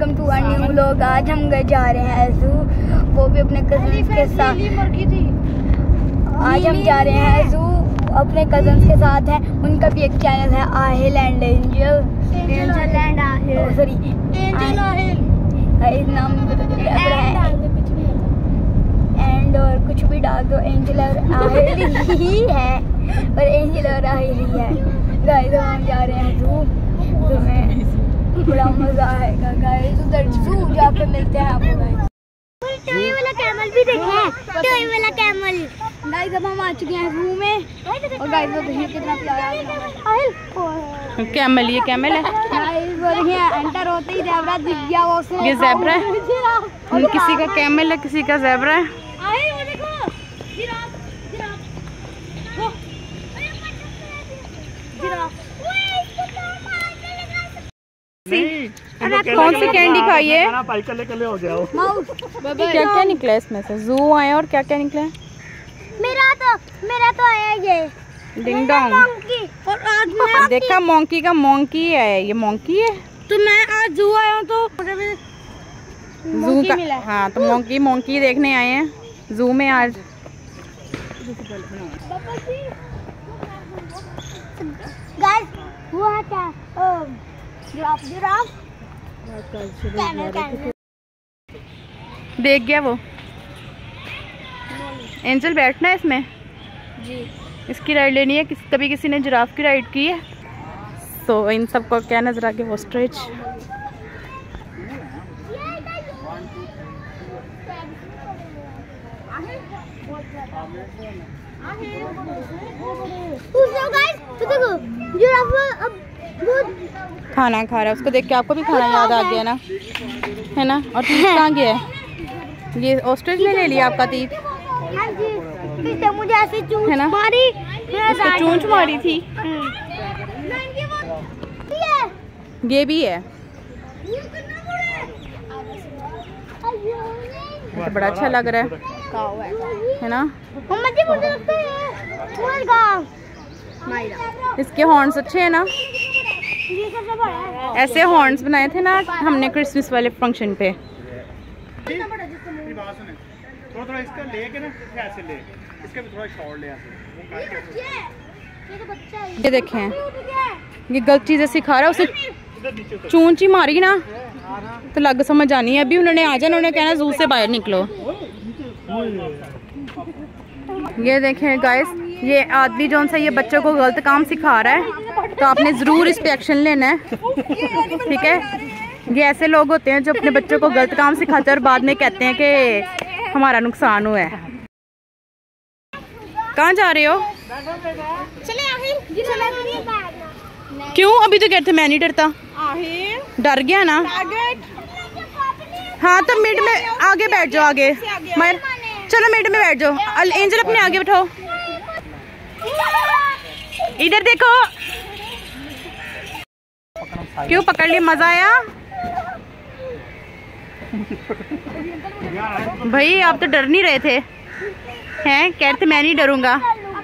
Welcome to our new vlog. आज हम जा रहे हैं जू, वो भी अपने कजन्स के साथ। आज हम जा रहे हैं जू, अपने कजन्स के साथ हैं। उनका भी एक चैनल है, Aahil and Angel, sorry Angel Aahil नाम एंड और कुछ भी डाल दो, एंजल और आहिल ही है, और एंजल और आहिल ही है। गाइस हम जा रहे हैं जू, तुम्हें बड़ा मजा आएगा गाइस। उधर जू जाके मिलते हैं आपको गाइस। टॉय वाला कैमल भी देखें, टॉय वाला कैमल। गाइस अब हम आ चुके हैं जू में, और गाइस वो देखिए कितना प्यारा है कैमल। ये कैमल है गाइस, वो देखिए एंटर होते ही ज़ेब्रा दिख गया। वो ये ज़ेब्रा है, किसी का कैमल है, किसी का ज़ेब्रा है। वो देखो जिराफ, कौन सी कैंडी खाई है? क्या क्या निकला इसमें से? जू आए और क्या क्या निकला है? मेरा तो आया ये डिंग डोंग। और आज मैं देखा मोंकी का, मोंकी है, ये मोंकी है। तो मैं आज जू आया हूँ तो जू का मिला। हाँ तो मोंकी देखने आए हैं जू में आज। गाइस वो है क्या? जिराफ देख गया वो। एंजल बैठना है इसमें जी, इसकी राइड लेनी है। कभी किसी ने जिराफ की राइड की है? तो इन सबको क्या नजर आ गया? ऑस्ट्रिच। खाना खा रहा है, उसको देख के आपको भी खाना याद आ गया ना, है ना? और तीत कहाँ गया है? ये ऑस्ट्रिच ने ले लिया आपका तीत, मुझे ऐसे चूंच मारी, उसको चूंच मारी थी। ये भी है, तो बड़ा अच्छा लग रहा है ना? इसके हॉर्न्स अच्छे हैं ना? ऐसे हॉर्न्स बनाए थे ना हमने क्रिसमस वाले फंक्शन पे। थोड़ा इसका लेके ना ऐसे ले, इसका भी थोड़ा शॉर्ट ले ऐसे। ये देखें, ये गलत चीजें सिखा रहा है उसे। चूंची मारी ना तो लग समझ आनी है। अभी उन्होंने आ जाना, उन्होंने कहना जू से बाहर निकलो। ये देखें गाइस, ये आदमी जौन सा ये बच्चों को गलत काम सिखा रहा है, तो आपने ज़रूर इस पे एक्शन लेना है, ठीक है? ये ऐसे लोग होते हैं जो अपने बच्चों को गलत काम सिखाते हैं और बाद में कहते हैं कि हमारा नुकसान हुआ है। कहाँ जा रहे हो? क्यों? अभी तो कहते मैं नहीं डरता। डर गया ना? हाँ तो मिड में आगे बैठ जाओ, आगे मर, चलो मिड में बैठ जाओ। एंजल अपने आगे बैठाओ, इधर देखो। क्यों पकड़ ली? मजा आया भाई? आप तो डर नहीं रहे थे, हैं? कहते मैं नहीं डरूंगा।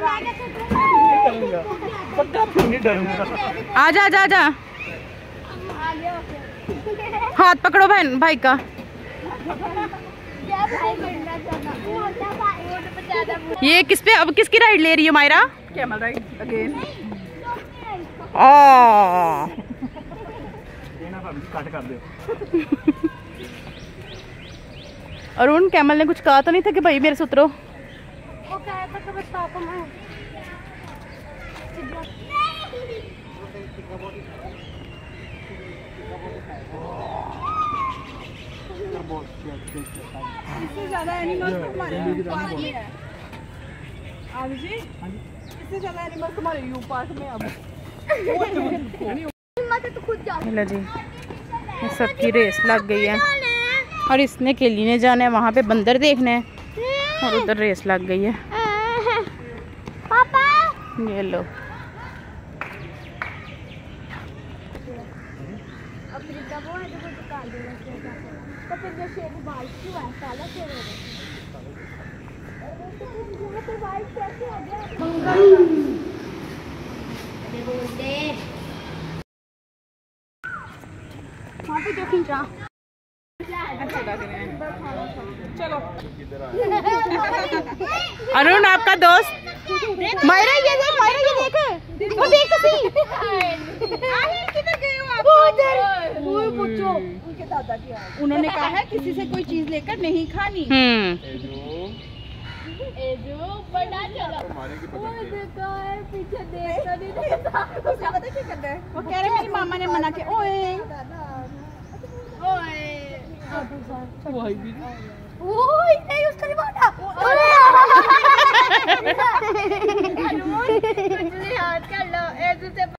आजा आजा आजा, हाथ पकड़ो बहन भाई का। ये किस पे, अब किसकी राइड ले रही है Myra? Camel ride again. Arun, camel ने कुछ कहा तो नहीं था कि भाई मेरे से उतरो? वो कहा था कि बस आप मैं इससे ज्यादा एनिमल्स हमारे पार्क में है। आप जी इससे ज्यादा एनिमल्स हमारे यू पार्क में अब तो खुद जा। हेलो जी, सबकी रेस लग गई है और इसने केली ने जाना है वहाँ पे बंदर देखने है, और उधर रेस लग गई है। पापा ये लो, वहाँ पे जो खींचा चलो अरुण आपका दोस्त मायरा ये देख वो देख तो सही। किधर गए हो आप? वो पूछो उनके दादा की। उन्होंने कहा है किसी से कोई चीज लेकर नहीं खानी। बड़ा चलो वो देखा है पीछे देखा नहीं देखा। पता क्या कर रहा है? वो कह रहे मेरी मामा ने मना किया। ओए ओए नहीं उसका नहीं माना। हाथ कर लो ऐसे से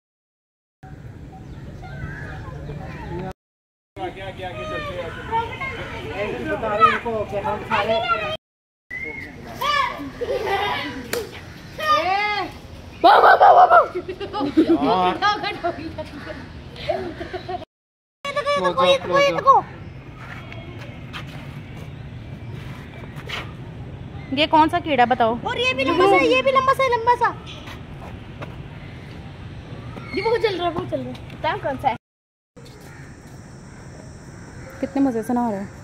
क्या चलते हैं ऐसे बता रहे इनको कि हम सारे ये कौन सा कीड़ा बताओ? और ये भी लंबा सा ये भी लंबा सा ये बहुत चल रहा है। कौन सा है? कितने मजे से नहा रहा है।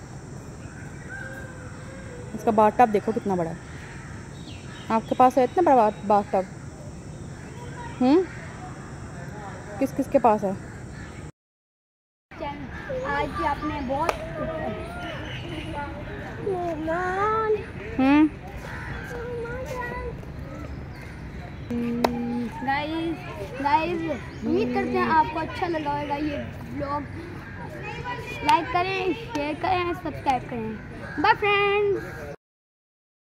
इसका बाथटब देखो कितना बड़ा है। आपके पास है इतना बड़ा बाथटब? किस किस के पास है? आज आपने बहुत गाइस उम्मीद करते हैं आपको अच्छा लगा होगा ये ब्लॉग। लाइक करें, शेयर करें, सब्सक्राइब करें। Bye friends.